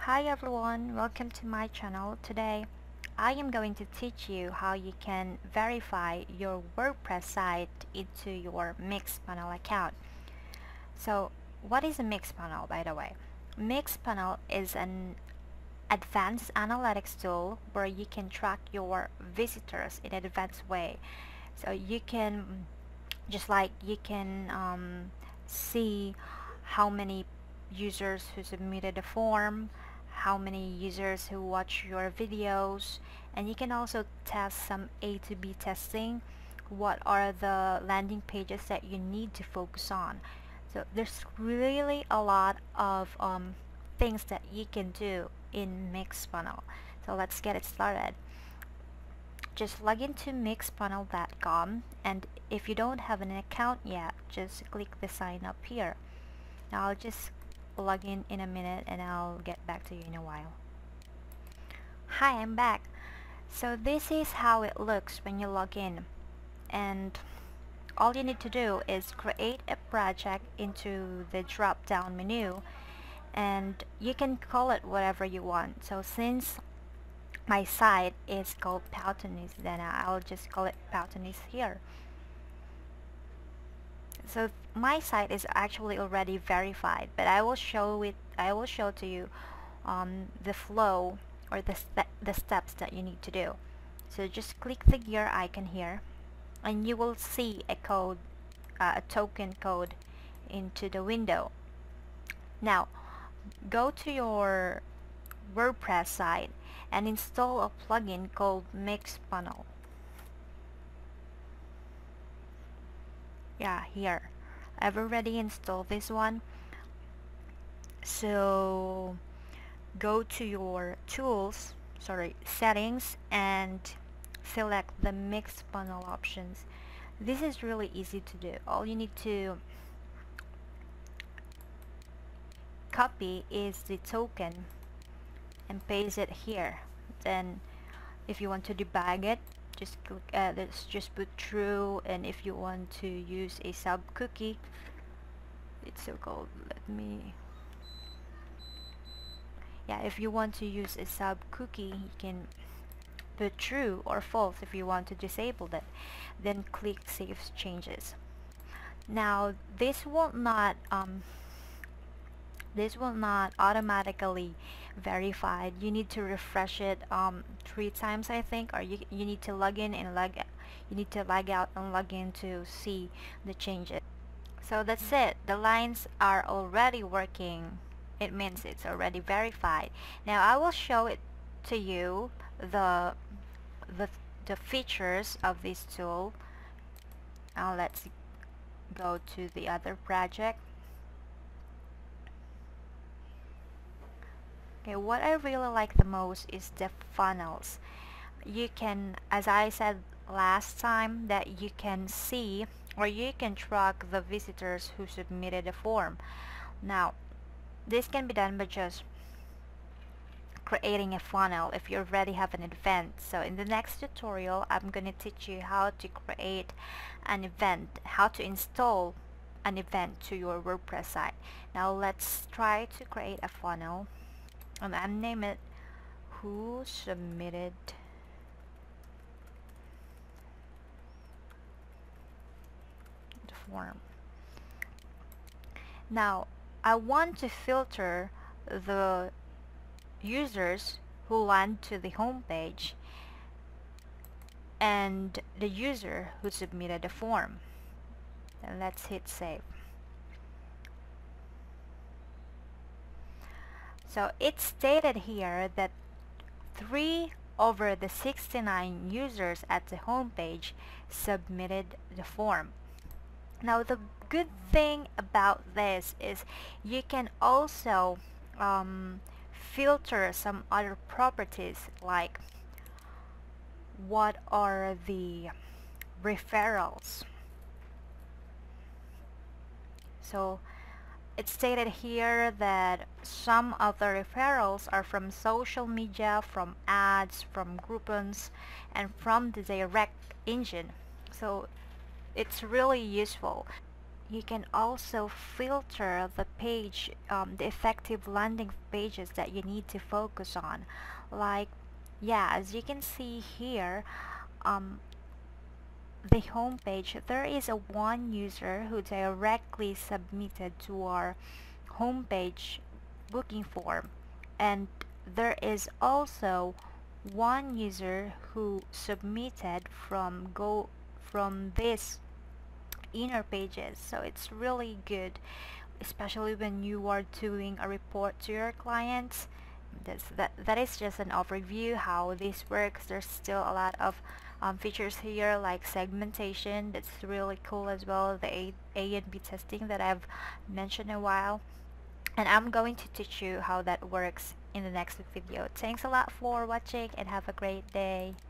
Hi everyone, welcome to my channel. Today I am going to teach you how you can verify your WordPress site into your Mixpanel account. So what is a Mixpanel, by the way? Mixpanel is an advanced analytics tool where you can track your visitors in an advanced way. So you can see how many users who submitted a form, how many users who watch your videos, and you can also test some A to B testing. What are the landing pages that you need to focus on? So there's really a lot of things that you can do in Mixpanel. So let's get it started. Just log into mixpanel.com, and if you don't have an account yet, just click the sign up here. Now I'll just log in a minute and I'll get back to you in a while. Hi, I'm back. So this is how it looks when you log in, and all you need to do is create a project into the drop down menu, and you can call it whatever you want. So since my site is called Powtonis, then I'll just call it Powtonis here. So my site is actually already verified, but I will show to you the flow or the steps that you need to do. So just click the gear icon here and you will see a code, a token code into the window. Now go to your WordPress site and install a plugin called Mixpanel. Yeah, here. I've already installed this one. So go to your settings, and select the Mixpanel options. This is really easy to do. All you need to copy is the token and paste it here. Then if you want to debug it, just click let's just put true, and if you want to use a sub cookie, it's so called, if you want to use a sub cookie, you can put true or false. If you want to disable that, then click save changes. Now this will not automatically verified. You need to refresh it 3 times, I think, or you need to log in and you need to log out and log in to see the changes. So that's it. The lines are already working. It means it's already verified. Now I will show it to you the features of this tool. Now let's go to the other project. Okay, what I really like the most is the funnels. You can, as I said last time, that you can see or you can track the visitors who submitted a form. Now this can be done by just creating a funnel if you already have an event. So in the next tutorial, I'm going to teach you how to create an event, how to install an event to your WordPress site. Now let's try to create a funnel, and I'll name it who submitted the form. Now I want to filter the users who land to the home page and the user who submitted the form. And let's hit save. So it's stated here that 3 over the 69 users at the home page submitted the form. Now the good thing about this is you can also filter some other properties, like what are the referrals. So it's stated here that some of the referrals are from social media, from ads, from Groupons, and from the direct engine. So it's really useful. you can also filter the page, the effective landing pages that you need to focus on. Like, yeah, as you can see here, um, the home page, there is a one user who directly submitted to our homepage booking form, and there is also one user who submitted from this inner pages. So it's really good, especially when you are doing a report to your clients. That is just an overview how this works. There's still a lot of features here, like segmentation. That's really cool as well, the A and B testing that I've mentioned a while, and I'm going to teach you how that works in the next video. Thanks a lot for watching and have a great day.